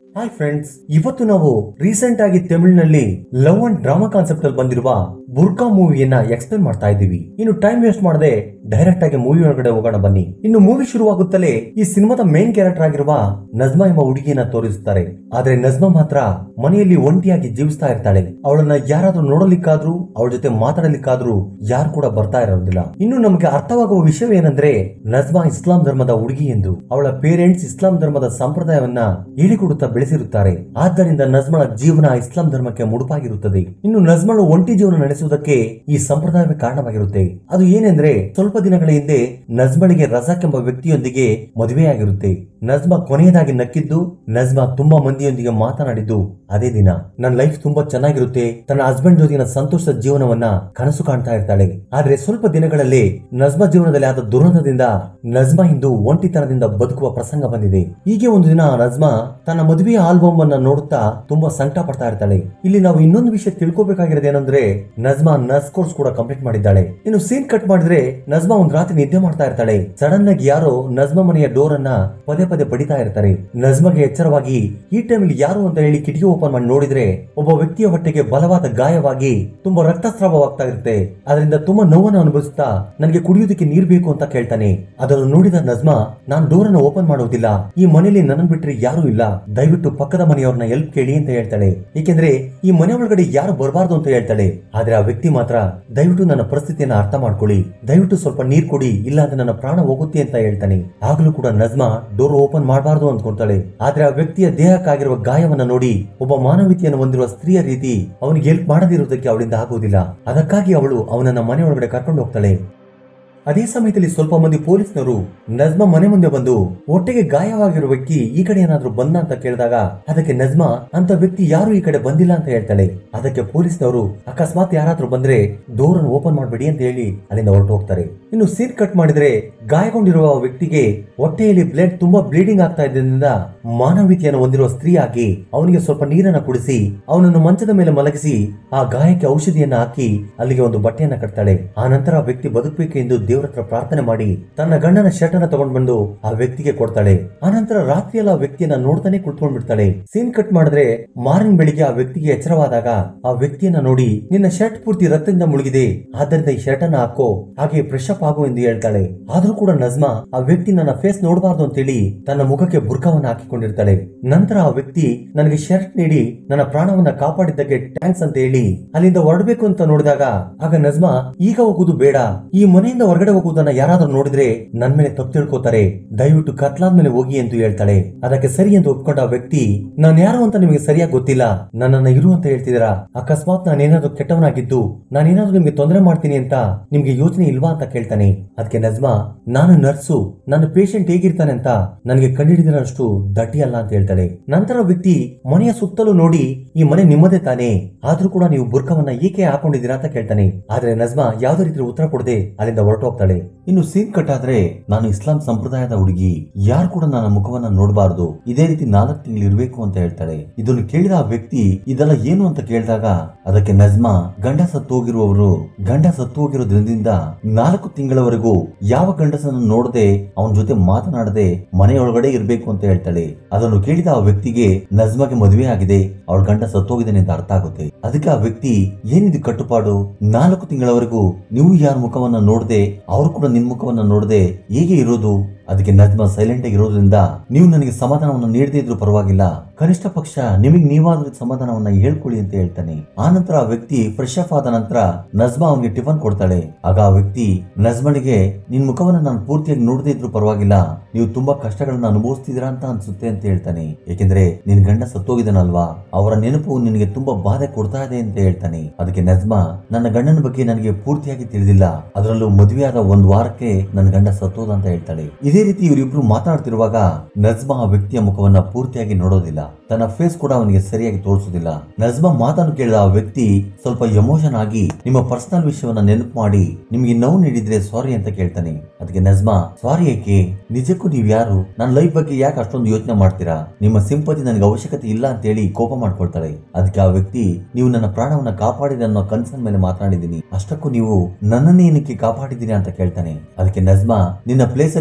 Hi friends, ಇವತ್ತು ನಾವು recent ಆಗಿ ತಮಿಳಿನಲ್ಲಿ ಲವ್ ಅಂಡ್ ಡ್ರಾಮಾ ಕಾನ್ಸೆಪ್ಟ್ ಅಲ್ಲಿ ಬಂದಿರುವ ಬುರ್ಕಾ ಮೂವಿಯನ್ನ ಎಕ್ಸ್ಪ್ಲೇನ್ ಮಾಡ್ತಾ ಇದ್ದೀವಿ. ಇನ್ನು ಟೈಮ್ ವೇಸ್ಟ್ ಮಾಡದೆ ಡೈರೆಕ್ಟ್ ಆಗಿ ಮೂವಿ ಒಳಗಡೆ ಹೋಗೋಣ ಬನ್ನಿ. ಇನ್ನು ಮೂವಿ ಶುರುವಾಗುತ್ತಲೇ ಈ ಸಿನಿಮಾದ ಮೇನ್ ಕ್ಯಾರೆಕ್ಟರ್ ಆಗಿರುವ ನಜ್ಮಾ ಎಂಬ ಹುಡುಗಿಯನ್ನ ತೋರಿಸುತ್ತಾರೆ. ಆದ್ರೆ ನಜ್ಮಾ ಮಾತ್ರ ಮನೆಯಲ್ಲಿ ಒಂಟಿಯಾಗಿ ಜೀವಿಸ್ತಾ ಇರ್ತಾಳೆ. ಅವಳನ್ನ ಯಾರಾದ್ರೂ ನೋಡಲಿಕ್ಕಾದ್ರೂ ಅವಳ ಜೊತೆ ಮಾತಾಡಲಿಕ್ಕಾದ್ರೂ ಯಾರು ಕೂಡ ಬರ್ತಾ ಇರೋದಿಲ್ಲ. ಇನ್ನು ನಮಗೆ ಅರ್ಥವಾಗುವ ವಿಷಯವೇನೆಂದ್ರೆ ನಜ್ಮಾ ಇಸ್ಲಾಂ ಧರ್ಮದ ಹುಡುಗಿ ಎಂದು ಅವಳ ಪೇರೆಂಟ್ಸ್ ಇಸ್ಲಾಂ ಧರ್ಮದ ಸಂಪ್ರದಾಯವನ್ನ ಹೇಳಿಕೊಡುತ್ತಾ ಬೆಳೆಸಿರುತ್ತಾರೆ. ಆದ್ದರಿಂದ ನಜ್ಮಳ ಜೀವನ ಇಸ್ಲಾಂ ಧರ್ಮಕ್ಕೆ ಮುಡುಪಾಗಿರುತ್ತದೆ. ಇನ್ನು ನಜ್ಮಳು ಒಂಟಿ ಜೀವನ ನಡೆಸುವುದಕ್ಕೆ ಈ ಸಂಪ್ರದಾಯವೇ ಕಾರಣವಾಗಿರುತ್ತೆ. ಅದು ಏನೆಂದ್ರೆ ಸ್ವಲ್ಪ ದಿನಗಳ ಹಿಂದೆ ನಜ್ಮಳಿಗೆ ರಜಾಕ್ ಎಂಬ ವ್ಯಕ್ತಿಯೊಂದಿಗೆ ಮದುವೆಯಾಗಿರುತ್ತೆ. ನಜ್ಮಾ ಕೊನೆಯದಾಗಿ ನಕ್ಕಿದ್ದು, ನಜ್ಮಾ ತುಂಬಾ ಮಂದಿಯೊಂದಿಗೆ ಮಾತನಾಡಿದ್ದು ಅದೇ ದಿನ. ನನ್ನ ಲೈಫ್ ತುಂಬಾ ಚೆನ್ನಾಗಿರುತ್ತೆ, ತನ್ನ ಹಸ್ಬೆಂಡ್ ಜೊತೆಗಿನ ಸಂತೋಷದ ಜೀವನವನ್ನ ಕನಸು ಕಾಣ್ತಾ ಇರ್ತಾಳೆ. ಆದ್ರೆ ಸ್ವಲ್ಪ ದಿನಗಳಲ್ಲಿ ನಜ್ಮಾ ಜೀವನದಲ್ಲಿ ಆದ ದುರಂತದಿಂದ ನಜ್ಮಾ ಇಂದು ಒಂಟಿತನದಿಂದ ಬದುಕುವ ಪ್ರಸಂಗ ಬಂದಿದೆ. ಹೀಗೆ ಒಂದು ದಿನ ನಜ್ಮಾ ತನ್ನ ಮದುವೆಯ ಆಲ್ಬಮ್ ಅನ್ನ ನೋಡುತ್ತಾ ತುಂಬಾ ಸಂಕಟ ಪಡ್ತಾ ಇರ್ತಾಳೆ. ಇಲ್ಲಿ ನಾವು ಇನ್ನೊಂದು ವಿಷಯ ತಿಳ್ಕೊಬೇಕಾಗಿರೋದು ಏನಂದ್ರೆ ನಜ್ಮಾ ನರ್ಸ್ ಕೋರ್ಸ್ ಕೂಡ ಕಂಪ್ಲೀಟ್ ಮಾಡಿದ್ದಾಳೆ. ಇನ್ನು ಸೀನ್ ಕಟ್ ಮಾಡಿದ್ರೆ ನಜ್ಮಾ ಒಂದ್ ರಾತ್ರಿ ನಿದ್ದೆ ಮಾಡ್ತಾ ಇರ್ತಾಳೆ. ಸಡನ್ ಆಗಿ ಯಾರೋ ನಜ್ಮಾ ಮನೆಯ ಡೋರ್ ಅನ್ನ ಪದೇ ಪದೇ ಬಡಿತಾ ಇರ್ತಾರೆ. ನಜ್ಮಾಗೆ ಎಚ್ಚರವಾಗಿ ಈ ಟೈಮಲ್ಲಿ ಯಾರು ಅಂತ ಹೇಳಿ ಕಿಟಕಿ ಓಪನ್ ಮಾಡಿ ನೋಡಿದ್ರೆ ಒಬ್ಬ ವ್ಯಕ್ತಿಯ ಹೊಟ್ಟೆಗೆ ಬಲವಾದ ಗಾಯವಾಗಿ ತುಂಬಾ ರಕ್ತಸ್ರಾವವಾಗ್ತಾ ಇರುತ್ತೆ. ಅದರಿಂದ ತುಂಬಾ ನೋವನ್ನು ಅನುಭವಿಸ್ತಾ ನನಗೆ ಕುಡಿಯೋದಕ್ಕೆ ನೀರ್ ಬೇಕು ಅಂತ ಕೇಳ್ತಾನೆ. ಅದನ್ನು ನೋಡಿದ ನಜ್ಮಾ, ನಾನ್ ಡೋರ್ ಅನ್ನು ಓಪನ್ ಮಾಡುವುದಿಲ್ಲ, ಈ ಮನೆಯಲ್ಲಿ ನನ್ನ ಬಿಟ್ರೆ ಯಾರು ಇಲ್ಲ, ದಯವಿಟ್ಟು ಪಕ್ಕದ ಮನೆಯವ್ರನ್ನ ಹೆಲ್ಪ್ ಕೇಳಿ ಅಂತ ಹೇಳ್ತಾಳೆ. ಏಕೆಂದ್ರೆ ಈ ಮನೆ ಒಳಗಡೆ ಯಾರು ಬರಬಾರ್ದು ಅಂತ ಹೇಳ್ತಾಳೆ. ಆದ್ರೆ ಆ ವ್ಯಕ್ತಿ ಮಾತ್ರ, ದಯವಿಟ್ಟು ನನ್ನ ಪರಿಸ್ಥಿತಿಯನ್ನ ಅರ್ಥ ಮಾಡ್ಕೊಳ್ಳಿ, ದಯವಿಟ್ಟು ಸ್ವಲ್ಪ ನೀರ್ ಕೊಡಿ, ಇಲ್ಲ ಅಂದ್ರೆ ನನ್ನ ಪ್ರಾಣ ಹೋಗುತ್ತೆ ಅಂತ ಹೇಳ್ತಾನೆ. ಆಗ್ಲೂ ಕೂಡ ನಜ್ಮಾ ಡೋರ್ ಓಪನ್ ಮಾಡಬಾರ್ದು ಅಂದ್ಕೊಳ್ತಾಳೆ. ಆದ್ರೆ ಆ ವ್ಯಕ್ತಿಯ ದೇಹಕ್ಕಾಗಿರುವ ಗಾಯವನ್ನ ನೋಡಿ ಒಬ್ಬ ಮಾನವೀಯತೆಯನ್ನು ಹೊಂದಿರುವ ಸ್ತ್ರೀಯ ರೀತಿ ಅವನಿಗೆ ಹೆಲ್ಪ್ ಮಾಡದಿರುವುದಕ್ಕೆ ಅವಳಿಂದ ಆಗುವುದಿಲ್ಲ. ಅದಕ್ಕಾಗಿ ಅವಳು ಅವನನ್ನ ಮನೆ ಒಳಗಡೆ ಕರ್ಕೊಂಡು ಹೋಗ್ತಾಳೆ. ಅದೇ ಸಮಯದಲ್ಲಿ ಸ್ವಲ್ಪ ಮಂದಿ ಪೊಲೀಸ್ನವರು ನಜ್ಮಾ ಮನೆ ಮುಂದೆ ಬಂದು ಹೊಟ್ಟೆಗೆ ಗಾಯವಾಗಿರುವ ವ್ಯಕ್ತಿ ಈ ಕಡೆ ಏನಾದ್ರೂ ಬಂದ ಅಂತ ಕೇಳಿದಾಗ ಅದಕ್ಕೆ ನಜ್ಮಾ ಅಂತ ವ್ಯಕ್ತಿ ಯಾರು ಈ ಕಡೆ ಬಂದಿಲ್ಲ ಅಂತ ಹೇಳ್ತಾಳೆ. ಅದಕ್ಕೆ ಪೊಲೀಸ್ನವರು ಅಕಸ್ಮಾತ್ ಯಾರಾದ್ರೂ ಬಂದ್ರೆ ಡೋರ್ ಅನ್ನು ಓಪನ್ ಮಾಡಬೇಡಿ ಅಂತ ಹೇಳಿ ಅಲ್ಲಿಂದ ಹೊರಟು ಹೋಗ್ತಾರೆ. ಇನ್ನು ಸೀನ್ ಕಟ್ ಮಾಡಿದ್ರೆ ಗಾಯಗೊಂಡಿರುವ ವ್ಯಕ್ತಿಗೆ ಹೊಟ್ಟೆಯಲ್ಲಿ ಬ್ಲಡ್ ತುಂಬಾ ಬ್ಲೀಡಿಂಗ್ ಆಗ್ತಾ ಇದ್ದರಿಂದ ಮಾನವೀಯತೆಯನ್ನು ಹೊಂದಿರುವ ಸ್ತ್ರೀ ಆಗಿ ಅವನಿಗೆ ಸ್ವಲ್ಪ ನೀರನ್ನ ಕುಡಿಸಿ ಅವನನ್ನು ಮಂಚದ ಮೇಲೆ ಮಲಗಿಸಿ ಆ ಗಾಯಕ್ಕೆ ಔಷಧಿಯನ್ನ ಹಾಕಿ ಅಲ್ಲಿಗೆ ಒಂದು ಬಟ್ಟೆಯನ್ನ ಕಟ್ತಾಳೆ. ಆ ನಂತರ ಆ ವ್ಯಕ್ತಿ ಬದುಕಬೇಕು ಎಂದು ದೇವರ ಹತ್ರ ಪ್ರಾರ್ಥನೆ ಮಾಡಿ ತನ್ನ ಗಂಡನ ಶರ್ಟ್ ಅನ್ನ ತಗೊಂಡ್ ಬಂದು ಆ ವ್ಯಕ್ತಿಗೆ ಕೊಡ್ತಾಳೆ. ಆ ನಂತರ ರಾತ್ರಿಯೆಲ್ಲ ಆ ವ್ಯಕ್ತಿಯನ್ನ ನೋಡ್ತಾನೆ ಕುತ್ಕೊಂಡ್ ಬಿಡ್ತಾಳೆ. ಸೀನ್ ಕಟ್ ಮಾಡಿದ್ರೆ ಮಾರನೇ ಬೆಳಿಗ್ಗೆ ಆ ವ್ಯಕ್ತಿಗೆ ಎಚ್ಚರವಾದಾಗ ಆ ವ್ಯಕ್ತಿಯನ್ನ ನೋಡಿ, ನಿನ್ನ ಶರ್ಟ್ ಪೂರ್ತಿ ರಕ್ತದಿಂದ ಮುಳುಗಿದೆ, ಆದ್ದರಿಂದ ಈ ಶರ್ಟ್ ಅನ್ನ ಹಾಕೋ, ಹಾಗೆ ಫ್ರೆಶ್ ಅಪ್ ಆಗು ಎಂದು ಹೇಳ್ತಾಳೆ. ಆದ್ರೂ ಕೂಡ ನಜ್ಮಾ ಆ ವ್ಯಕ್ತಿ ನನ್ನ ಫೇಸ್ ನೋಡಬಾರ್ದು ಅಂತೇಳಿ ತನ್ನ ಮುಖಕ್ಕೆ ಬುರ್ಕಾವನ್ನ ಹಾಕಿಕೊಂಡಿರ್ತಾಳೆ. ನಂತರ ಆ ವ್ಯಕ್ತಿ ನನಗೆ ಶರ್ಟ್ ನೀಡಿ ನನ್ನ ಪ್ರಾಣವನ್ನ ಕಾಪಾಡಿದ್ದಕ್ಕೆ ಥ್ಯಾಂಕ್ಸ್ ಅಂತ ಹೇಳಿ ಅಲ್ಲಿಂದ ಹೊರಡಬೇಕು ಅಂತ ನೋಡಿದಾಗ ಆಗ ನಜ್ಮಾ, ಈಗ ಹೋಗುದು ಬೇಡ, ಈ ಮನೆಯಿಂದ ಹೊರಗಡೆ ಹೋಗುವುದನ್ನ ಯಾರಾದ್ರೂ ನೋಡಿದ್ರೆ ನನ್ ಮೇಲೆ ತಪ್ಪು ತಿಳ್ಕೋತಾರೆ, ದಯವಿಟ್ಟು ಕತ್ಲಾದ್ಮೇಲೆ ಹೋಗಿ ಎಂದು ಹೇಳ್ತಾಳೆ. ಅದಕ್ಕೆ ಸರಿ ಎಂದು ಒಪ್ಕೊಂಡ ಆ ವ್ಯಕ್ತಿ, ನಾನು ಯಾರು ಅಂತ ನಿಮಗೆ ಸರಿಯಾಗಿ ಗೊತ್ತಿಲ್ಲ, ನನ್ನನ್ನ ಇರು ಅಂತ ಹೇಳ್ತಿದ್ದೀರಾ, ಅಕಸ್ಮಾತ್ ನಾನೇನಾದ್ರೂ ಕೆಟ್ಟವನಾಗಿದ್ದು ನಾನೇನಾದ್ರೂ ನಿಮ್ಗೆ ತೊಂದರೆ ಮಾಡ್ತೀನಿ ಅಂತ ನಿಮ್ಗೆ ಯೋಚನೆ ಇಲ್ವಾ ಅಂತ ಕೇಳ್ತಾನೆ. ಅದಕ್ಕೆ ನಜ್ಮಾ, ನಾನು ನರ್ಸು, ನನ್ನ ಪೇಷಂಟ್ ಹೇಗಿರ್ತಾನೆ ಅಂತ ನನಗೆ ಕಂಡುಹಿಡಿದಿರೋಷ್ಟು ದಡ್ಡಿ ಅಲ್ಲ ಅಂತ ಹೇಳ್ತಾಳೆ. ನಂತರ ವ್ಯಕ್ತಿ ಮನೆಯ ಸುತ್ತಲೂ ನೋಡಿ, ಈ ಮನೆ ನಿಮ್ಮದೇ ತಾನೇ, ಆದ್ರೂ ಕೂಡ ನೀವು ಬುರ್ಕವನ್ನ ಏಕೆ ಹಾಕೊಂಡಿದ್ದೀರಾ ಅಂತ ಕೇಳ್ತಾನೆ. ಆದ್ರೆ ನಜ್ಮಾ ಯಾವುದೇ ರೀತಿ ಉತ್ತರ ಕೊಡದೆ ಅಲ್ಲಿಂದ ಹೊರಟು ಹೋಗ್ತಾಳೆ. ಇನ್ನು ಸೀನ್ ಕಟ್ ಆದ್ರೆ, ನಾನು ಇಸ್ಲಾಂ ಸಂಪ್ರದಾಯದ ಹುಡುಗಿ, ಯಾರು ಕೂಡ ನನ್ನ ಮುಖವನ್ನ ನೋಡಬಾರದು, ಇದೇ ರೀತಿ 4 ತಿಂಗಳು ಇರ್ಬೇಕು ಅಂತ ಹೇಳ್ತಾಳೆ. ಇದನ್ನು ಕೇಳಿದ ಆ ವ್ಯಕ್ತಿ ಇದೆಲ್ಲ ಏನು ಅಂತ ಕೇಳಿದಾಗ ಅದಕ್ಕೆ ನಜ್ಮಾ, ಗಂಡ ಸತ್ತು ಹೋಗಿರೋದ್ರಿಂದ 4 ತಿಂಗಳವರೆಗೂ ಯಾವ ಗಂಡಸನ್ನು ನೋಡದೆ ಅವನ ಜೊತೆ ಮಾತನಾಡದೆ ಮನೆಯೊಳಗಡೆ ಇರ್ಬೇಕು ಅಂತ ಹೇಳ್ತಾಳೆ. ಅದನ್ನು ಕೇಳಿದ ಆ ವ್ಯಕ್ತಿಗೆ ನಜ್ಮಾಗೆ ಮದುವೆ ಆಗಿದೆ, ಅವಳ ಗಂಡ ಸತ್ತೋಗಿದ್ದಾನೆ ಅಂತ ಅರ್ಥ ಆಗುತ್ತೆ. ಅದಕ್ಕೆ ಆ ವ್ಯಕ್ತಿ, ಏನಿದು ಕಟ್ಟುಪಾಡು, 4 ತಿಂಗಳವರೆಗೂ ನೀವು ಯಾರ ಮುಖವನ್ನ ನೋಡದೆ ಅವರು ಕೂಡ ನಿನ್ ಮುಖವನ್ನ ನೋಡದೆ ಹೇಗೆ ಇರೋದು? ಅದಕ್ಕೆ ನಜ್ಮಾ ಸೈಲೆಂಟ್ ಆಗಿ ಇರೋದ್ರಿಂದ ನೀವು ನನಗೆ ಸಮಾಧಾನವನ್ನ ನೀಡದೇ ಇದ್ರು ಪರವಾಗಿಲ್ಲ, ಕನಿಷ್ಠ ಪಕ್ಷ ನಿಮಗೆ ನೀವಾದ್ರೂ ಸಮಾಧಾನವನ್ನ ಹೇಳ್ಕೊಳ್ಳಿ ಅಂತ ಹೇಳ್ತಾನೆ. ಆ ನಂತರ ಆ ವ್ಯಕ್ತಿ ಫ್ರೆಶ್ ಅಪ್ ಆದ ನಂತರ ನಜ್ಮಾ ಅವನಿಗೆ ಟಿಫನ್ ಕೊಡ್ತಾಳೆ. ಆಗ ಆ ವ್ಯಕ್ತಿ ನಜ್ಮಳಿಗೆ, ನಿನ್ ಮುಖವನ್ನ ನಾನು ಪೂರ್ತಿಯಾಗಿ ನೋಡದೇ ಇದ್ರು ಪರವಾಗಿಲ್ಲ, ನೀವು ತುಂಬಾ ಕಷ್ಟಗಳನ್ನ ಅನುಭವಿಸ್ತಿದ್ದೀರಾ ಅಂತ ಅನ್ಸುತ್ತೆ ಅಂತ ಹೇಳ್ತಾನೆ. ಏಕೆಂದ್ರೆ ನಿನ್ ಗಂಡ ಸತ್ತೋಗಿದಾನಲ್ವಾ, ಅವರ ನೆನಪು ನಿನಗೆ ತುಂಬಾ ಬಾಧೆ ಕೊಡ್ತಾ ಇದೆ ಅಂತ ಹೇಳ್ತಾನೆ. ಅದಕ್ಕೆ ನಜ್ಮಾ, ನನ್ನ ಗಂಡನ ಬಗ್ಗೆ ನನಗೆ ಪೂರ್ತಿಯಾಗಿ ತಿಳಿದಿಲ್ಲ, ಅದರಲ್ಲೂ ಮದುವೆಯಾದ 1 ವಾರಕ್ಕೆ ನನ್ನ ಗಂಡ ಸತ್ತೋದ ಅಂತ ಹೇಳ್ತಾಳೆ. ಇದೇ ರೀತಿ ಇವರಿಬ್ರು ಮಾತನಾಡ್ತಿರುವಾಗ ನಜ್ಮಾ ಆ ವ್ಯಕ್ತಿಯ ಮುಖವನ್ನ ಪೂರ್ತಿಯಾಗಿ ನೋಡೋದಿಲ್ಲ, ತನ್ನ ಫೇಸ್ ಕೂಡ ಅವನಿಗೆ ಸರಿಯಾಗಿ ತೋರಿಸೋದಿಲ್ಲ. ನಜ್ಮಾ ಮಾತನ್ನು ಕೇಳಿದ ಆ ವ್ಯಕ್ತಿ ಸ್ವಲ್ಪ ಎಮೋಷನ್ ಆಗಿ, ನಿಮ್ಮ ಪರ್ಸನಲ್ ವಿಷಯವನ್ನ ನೆನಪು ಮಾಡಿ ನಿಮ್ಗೆ ನೋವು ನೀಡಿದ್ರೆ ಸಾರಿ ಅಂತ ಕೇಳ್ತಾನೆ. ಅದಕ್ಕೆ ನಜ್ಮಾ, ಸಾರಿ ಏಕೆ, ನಿಜಕ್ಕೂ ನೀವ್ ಯಾರು, ನನ್ನ ಲೈಫ್ ಬಗ್ಗೆ ಯಾಕೆ ಅಷ್ಟೊಂದು ಯೋಚನೆ ಮಾಡ್ತೀರಾ, ನಿಮ್ಮ ಸಿಂಪತಿ ನನಗೆ ಅವಶ್ಯಕತೆ ಇಲ್ಲ ಅಂತ ಹೇಳಿ ಕೋಪ ಮಾಡ್ಕೊಳ್ತಾಳೆ. ಅದಕ್ಕೆ ಆ ವ್ಯಕ್ತಿ, ನೀವು ನನ್ನ ಪ್ರಾಣವನ್ನ ಕಾಪಾಡಿದ ಅನ್ನೋ ಕನ್ಸರ್ನ್ ಮೇಲೆ ಮಾತನಾಡಿದೀನಿ, ಅಷ್ಟಕ್ಕೂ ನೀವು ನನ್ನನ್ನೇ ಏನಕ್ಕೆ ಕಾಪಾಡಿದೀನಿ ಅಂತ ಕೇಳ್ತಾನೆ. ಅದಕ್ಕೆ ನಜ್ಮಾ, ನಿನ್ನ ಪ್ಲೇಸ್ ಅಲ್ಲಿ ಯಾರೇ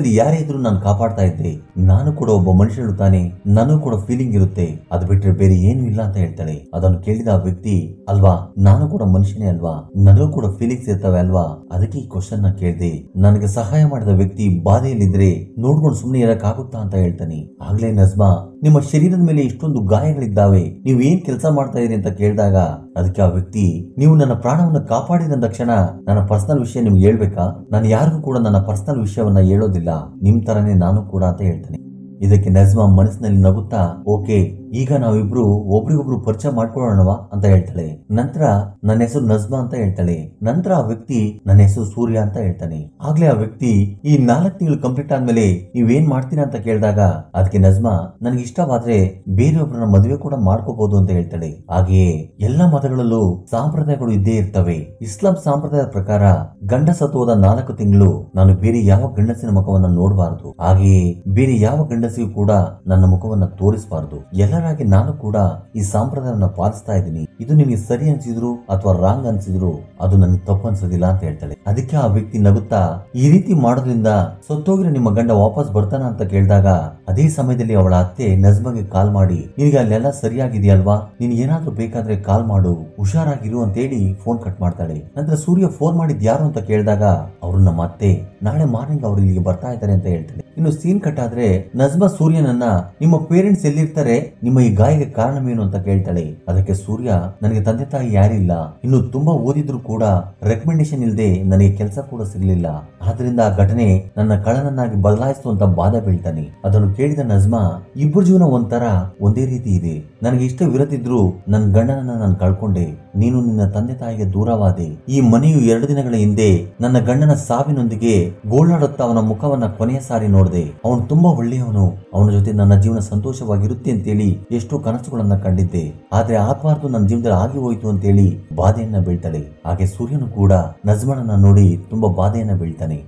ಇದ್ರೂ ನಾನು ಕಾಪಾಡ್ತಾ ಇದ್ದೆ. ನಾನು ಕೂಡ ಒಬ್ಬ ಮನುಷ್ಯನು ತಾನೆ, ನನಗೂ ಕೂಡ ಫೀಲಿಂಗ್ ಇರುತ್ತೆ, ಅದು ಬಿಟ್ರೆ ಬೇರೆ ಏನು ಇಲ್ಲ ಅಂತ ಹೇಳ್ತಾಳೆ. ಅದನ್ನು ಕೇಳಿದ ಆ ವ್ಯಕ್ತಿ, ಅಲ್ವಾ ನಾನು ಕೂಡ ಮನುಷ್ಯನೇ ಅಲ್ವಾ, ನನಗೂ ಕೂಡ ಫೀಲಿಂಗ್ಸ್ ಇರ್ತವೆ ಅಲ್ವಾ, ಅದಕ್ಕೆ ಈ ಕ್ವಶನ್ ನ ಕೇಳಿದೆ. ನನಗೆ ಸಹಾಯ ಮಾಡಿದ ವ್ಯಕ್ತಿ ಬಾಧೆಯಲ್ಲಿದ್ರೆ ನೋಡ್ಕೊಂಡು ಸುಮ್ಮನೆ ಇರಕ್ಕಾಗುತ್ತಾ ಅಂತ ಹೇಳ್ತಾನೆ. ಆಗ್ಲೇ ನಜ್ಮಾ, ನಿಮ್ಮ ಶರೀರದ ಮೇಲೆ ಇಷ್ಟೊಂದು ಗಾಯಗಳಿದ್ದಾವೆ, ನೀವು ಏನ್ ಕೆಲಸ ಮಾಡ್ತಾ ಇದೀರಿ ಅಂತ ಕೇಳಿದಾಗ ಅದಕ್ಕೆ ಆ ವ್ಯಕ್ತಿ, ನೀವು ನನ್ನ ಪ್ರಾಣವನ್ನು ಕಾಪಾಡಿದ ತಕ್ಷಣ ನನ್ನ ಪರ್ಸನಲ್ ವಿಷಯ ನಿಮ್ಗೆ ಹೇಳ್ಬೇಕಾ, ನಾನು ಯಾರಿಗೂ ಕೂಡ ನನ್ನ ಪರ್ಸನಲ್ ವಿಷಯವನ್ನ ಹೇಳೋದಿಲ್ಲ, ನಿಮ್ ತರನೇ ನಾನು ಕೂಡ ಅಂತ ಹೇಳ್ತಾನೆ. ಇದಕ್ಕೆ ನಜ್ಮಾ ಮನಸ್ಸಿನಲ್ಲಿ ನಗುತ್ತಾ, ಓಕೆ ಈಗ ನಾವಿಬ್ರು ಒಬ್ರಿಗೊಬ್ರು ಪರಿಚಯ ಮಾಡ್ಕೊಳ್ಳೋಣವಾ ಅಂತ ಹೇಳ್ತಾಳೆ. ನಂತರ ನನ್ನ ಹೆಸರು ನಜ್ಮಾ ಅಂತ ಹೇಳ್ತಾಳೆ. ನಂತರ ಆ ವ್ಯಕ್ತಿ ನನ್ನ ಹೆಸರು ಸೂರ್ಯ ಅಂತ ಹೇಳ್ತಾನೆ. ಆಗ್ಲೇ ಆ ವ್ಯಕ್ತಿ, ಈ 4 ತಿಂಗಳು ಕಂಪ್ಲೀಟ್ ಆದ್ಮೇಲೆ ನೀವೇನ್ ಮಾಡ್ತೀರಾ ಅಂತ ಕೇಳಿದಾಗ ಅದಕ್ಕೆ ನಜ್ಮಾ, ನನಗೆ ಇಷ್ಟವಾದ್ರೆ ಬೇರೆಯೊಬ್ಬರನ್ನ ಮದುವೆ ಕೂಡ ಮಾಡ್ಕೋಬಹುದು ಅಂತ ಹೇಳ್ತಾಳೆ. ಹಾಗೆಯೇ ಎಲ್ಲಾ ಮತಗಳಲ್ಲೂ ಸಂಪ್ರದಾಯಗಳು ಇದ್ದೇ ಇರ್ತವೆ. ಇಸ್ಲಾಂ ಸಂಪ್ರದಾಯದ ಪ್ರಕಾರ ಗಂಡ ಸತ್ತು ಹೋದ 4 ತಿಂಗಳು ನಾನು ಬೇರೆ ಯಾವ ಗಂಡಸಿನ ಮುಖವನ್ನ ನೋಡಬಾರದು, ಹಾಗೆಯೇ ಬೇರೆ ಯಾವ ಗಂಡಸಿಗೂ ಕೂಡ ನನ್ನ ಮುಖವನ್ನ ತೋರಿಸಬಾರದು. ಎಲ್ಲರಾಗಿ ನಾನು ಕೂಡ ಈ ಸಂಪ್ರದಾಯವನ್ನ ಪಾಲಿಸ್ತಾ ಇದ್ದೀನಿ. ಇದು ನಿಮಗೆ ಸರಿ ಅನ್ಸಿದ್ರು ಅಥವಾ ರಾಂಗ್ ಅನ್ಸಿದ್ರು ಅದು ನನಗೆ ತಪ್ಪು ಅನ್ಸೋದಿಲ್ಲ ಅಂತ ಹೇಳ್ತಾಳೆ. ಅದಕ್ಕೆ ಆ ವ್ಯಕ್ತಿ ನಗುತ್ತಾ, ಈ ರೀತಿ ಮಾಡೋದ್ರಿಂದ ಸತ್ತೋಗಿರೋ ನಿಮ್ಮ ಗಂಡ ವಾಪಸ್ ಬರ್ತಾನ ಅಂತ ಕೇಳಿದಾಗ ಅದೇ ಸಮಯದಲ್ಲಿ ಅವಳ ಅತ್ತೆ ನಜ್ಮಾಗೆ ಕಾಲ್ ಮಾಡಿ, ನಿನಗೆ ಅಲ್ಲೆಲ್ಲ ಸರಿಯಾಗಿದೆಯಲ್ವಾ, ನೀನ್ ಏನಾದ್ರೂ ಬೇಕಾದ್ರೆ ಕಾಲ್ ಮಾಡು, ಹುಷಾರಾಗಿರು ಅಂತ ಹೇಳಿ ಫೋನ್ ಕಟ್ ಮಾಡ್ತಾಳೆ. ನಂತರ ಸೂರ್ಯ ಫೋನ್ ಮಾಡಿದ್ ಯಾರು ಅಂತ ಕೇಳಿದಾಗ ಅವರು ನಮ್ಮ ಅತ್ತೆ, ನಾಳೆ ಮಾರ್ನಿಂಗ್ ಅವ್ರು ಇಲ್ಲಿಗೆ ಬರ್ತಾ ಇದ್ದಾರೆ ಅಂತ ಹೇಳ್ತಾಳೆ. ಇನ್ನು ಸೀನ್ ಕಟ್ ಆದ್ರೆ ನಜ್ಮಾ ಸೂರ್ಯನನ್ನ, ನಿಮ್ಮ ಪೇರೆಂಟ್ಸ್ ಎಲ್ಲಿರ್ತಾರೆ, ನಿಮ್ಮ ಈ ಗಾಯಕ್ಕೆ ಕಾರಣವೇನು ಅಂತ ಕೇಳ್ತಾಳೆ. ಅದಕ್ಕೆ ಸೂರ್ಯ, ನನಗೆ ತಂದೆ ತಾಯಿ ಯಾರಿಲ್ಲ, ಇನ್ನು ತುಂಬಾ ಓದಿದ್ರು ಕೂಡ ರೆಕಮೆಂಡೇಶನ್ ಇಲ್ಲದೆ ನನಗೆ ಕೆಲಸ ಕೂಡ ಸಿಗ್ಲಿಲ್ಲ, ಆದ್ರಿಂದ ಆ ಘಟನೆ ನನ್ನ ಕಳನನ್ನಾಗಿ ಬದಲಾಯಿಸ್ತು ಅಂತ ಬಾಧೆ ಬೀಳ್ತಾನೆ. ಅದನ್ನು ಕೇಳಿದ ನಜ್ಮಾ, ಇಬ್ಬರು ಜೀವನ ಒಂದೇ ರೀತಿ ಇದೆ, ನನಗೆ ಇಷ್ಟವಿರದಿದ್ರು ನನ್ನ ಗಂಡನನ್ನ ನಾನು ಕಳ್ಕೊಂಡೆ, ನೀನು ನಿನ್ನ ತಂದೆ ತಾಯಿಗೆ ದೂರವಾದೆ, ಈ ಮನೆಯು 2 ದಿನಗಳ ಹಿಂದೆ ನನ್ನ ಗಂಡನ ಸಾವಿನೊಂದಿಗೆ ಗೋಳಾಡುತ್ತಾ ಅವನ ಮುಖವನ್ನ ಕೊನೆಯ ಸಾರಿ ನೋಡಿದೆ, ಅವನು ತುಂಬಾ ಒಳ್ಳೆಯವನು, ಅವನ ಜೊತೆ ನನ್ನ ಜೀವನ ಸಂತೋಷವಾಗಿರುತ್ತೆ ಅಂತೇಳಿ ಎಷ್ಟೋ ಕನಸುಗಳನ್ನ ಕಂಡಿದ್ದೆ, ಆದ್ರೆ ಆಗಬಾರ್ದು ನನ್ನ ಜೀವನದಲ್ಲಿ ಆಗಿ ಹೋಯ್ತು ಅಂತೇಳಿ ಬಾಧೆಯನ್ನ ಬೀಳ್ತಾಳೆ. ಹಾಗೆ ಸೂರ್ಯನು ಕೂಡ ನಜ್ಮಾನನ್ನ ನೋಡಿ ತುಂಬಾ ಬಾಧೆಯನ್ನ ಬೀಳ್ತಾನೆ.